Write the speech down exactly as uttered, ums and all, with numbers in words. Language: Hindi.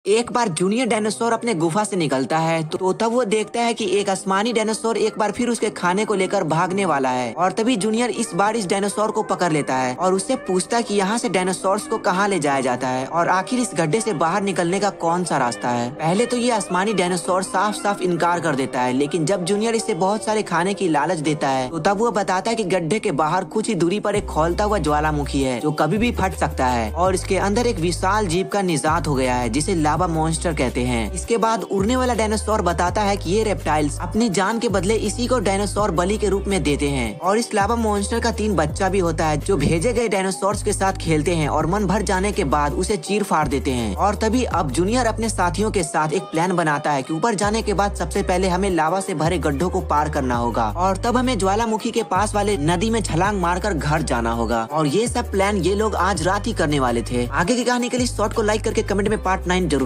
एक बार जूनियर डायनासोर अपने गुफा से निकलता है तो, तो तब वो देखता है कि एक आसमानी डायनासोर एक बार फिर उसके खाने को लेकर भागने वाला है। और तभी जूनियर इस बार इस डायनासोर को पकड़ लेता है और उससे पूछता है कि यहाँ से डायनासोर्स को कहाँ ले जाया जाता है और आखिर इस गड्ढे से बाहर निकलने का कौन सा रास्ता है। पहले तो ये आसमानी डायनासोर साफ साफ इनकार कर देता है, लेकिन जब जूनियर इसे बहुत सारे खाने की लालच देता है तो तब वो बताता है कि गड्ढे के बाहर कुछ ही दूरी पर एक खोलता हुआ ज्वालामुखी है जो कभी भी फट सकता है और इसके अंदर एक विशाल जीव का निजात हो गया है जिसे लावा मॉन्स्टर कहते हैं। इसके बाद उड़ने वाला डायनासोर बताता है कि ये रेप्टाइल्स अपनी जान के बदले इसी को डायनासोर बलि के रूप में देते हैं और इस लावा मॉन्स्टर का तीन बच्चा भी होता है जो भेजे गए डायनासोर्स के साथ खेलते हैं और मन भर जाने के बाद उसे चीर फाड़ देते हैं। और तभी अब जूनियर अपने साथियों के साथ एक प्लान बनाता है कि ऊपर जाने के बाद सबसे पहले हमें लावा से भरे गड्ढों को पार करना होगा और तब हमें ज्वालामुखी के पास वाले नदी में छलांग मारकर घर जाना होगा। और ये सब प्लान ये लोग आज रात ही करने वाले थे। आगे की कहानी के लिए शॉर्ट को लाइक करके कमेंट में पार्ट नाइन जरूर